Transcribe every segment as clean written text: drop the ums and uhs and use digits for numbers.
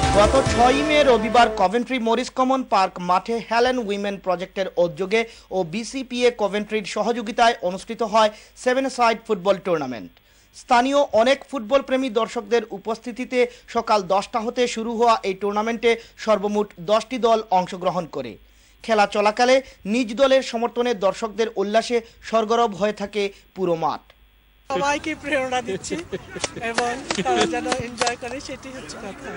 গত 6 মে রবিবার কভেন্ট্রি মরিস কমন পার্ক মাঠে হেলেন উইমেন প্রজেক্টের উদ্যোগে ও বিসিপিএ কভেন্ট্রির সহযোগিতায় অনুষ্ঠিত হয় 7-a-সাইড ফুটবল টুর্নামেন্ট। স্থানীয় অনেক ফুটবল প্রেমী দর্শকদের উপস্থিতিতে সকাল 10টা হতে শুরু হওয়া এই টুর্নামেন্টে সর্বমোট 10টি দল অংশগ্রহণ করে। খেলা চলাকালে নিজ দলের সমর্থনে দর্শকদের উল্লাসে সরগরম হয়ে থাকে পুরো মাঠ। সবাইকে প্রেরণা দিচ্ছি এবং তারা যেন এনজয় করে সেটি হচ্ছে কথা।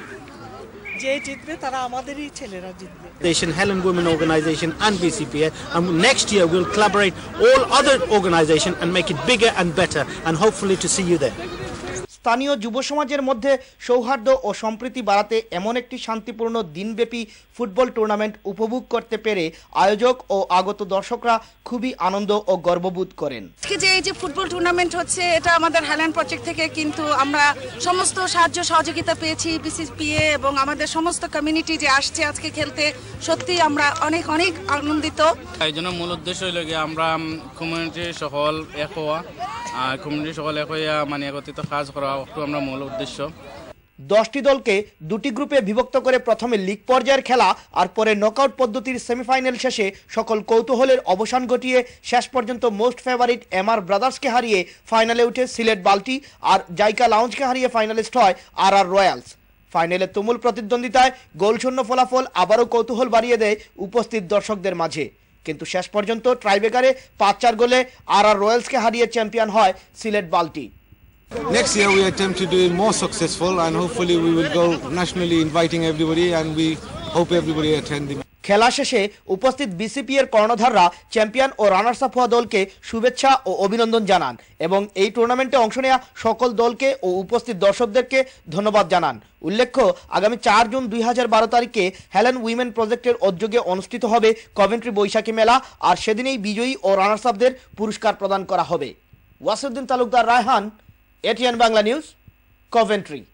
যে জিতবে তারা আমাদেরই ছেলেরা জিতবে। Helen Women Organization and BCPA, and next year we'll collaborate all other organizations and make it bigger and better, and hopefully to see you there. স্থানীয় যুব সমাজের মধ্যে সৌহার্দ্য ও সম্প্রীতি বাড়াতে এমন একটি শান্তিপূর্ণ দিনব্যাপী ফুটবল টুর্নামেন্ট উপভোগ করতে পেরে আয়োজক ও আগত দর্শকরা খুবই আনন্দ ও গর্ববোধ করেন। আজকে যে এই যে ফুটবল টুর্নামেন্ট হচ্ছে এটা আমাদের হেলেন প্রজেক্ট থেকে, কিন্তু আমরা সমস্ত সাহায্য সহযোগিতা পেয়েছি বিসিপিএ এবং আমাদের সমস্ত কমিউনিটি যে আসছে আজকে খেলতে, সত্যি আমরা অনেক অনেক আনন্দিত। এই জন্য মূল উদ্দেশ্য হইল গিয়ে আমরা কমিউনিটির সকল এক হওয়া, কমিউনিটির সকল এক হইয়া মানে একত্রিত কাজ করা আমরা মূল উদ্দেশ্য। 10টি দলকে দুটি গ্রুপে বিভক্ত করে প্রথমে লিগ পর্যায়ের খেলা আর পরে নকআউট পদ্ধতির সেমিফাইনাল শেষে সকল কৌতূহলের অবসান ঘটিয়ে শেষ পর্যন্ত মোস্ট ফেভারিট এমআর ব্রাদার্সকে হারিয়ে ফাইনালে উঠে সিলেট বাল্টি আর জাইকা লাউঞ্জকে হারিয়ে ফাইনালিস্ট হয় আর রয়্যালস। ফাইনালে তুমুল প্রতিদ্বন্দ্বিতায় গোলশূন্য ফলাফল আবারও কৌতূহল বাড়িয়ে দেয় উপস্থিত দর্শকদের মাঝে, কিন্তু শেষ পর্যন্ত ট্রাইব্রেকারে 5-4 গোলে আর রয়্যালসকে হারিয়ে চ্যাম্পিয়ন হয় সিলেট বাল্টি। Next year we attempt to do it more successful, and hopefully we will go nationally inviting everybody, and we hope everybody attend the খেলা শেষে উপস্থিত বিসিপি এর কর্ণধাররা চ্যাম্পিয়ন ও রানার্স আপ হওয়া দলকে শুভেচ্ছা ও অভিনন্দন জানান এবং এই টুর্নামেন্টে অংশ নেওয়া সকল দলকে ও উপস্থিত দর্শকদেরকে ধন্যবাদ জানান। উল্লেখ্য, আগামী 4 জুন 2012 তারিখে হেলেন উইমেন প্রজেক্টের উদ্যোগে অনুষ্ঠিত হবে কভেন্ট্রি বৈশাখী মেলা, আর সেদিনেই বিজয়ী ও রানার্স আপদের পুরস্কার প্রদান করা হবে। Wasiuddin Talukdar, Raihan, ATN Bangla news, Coventry.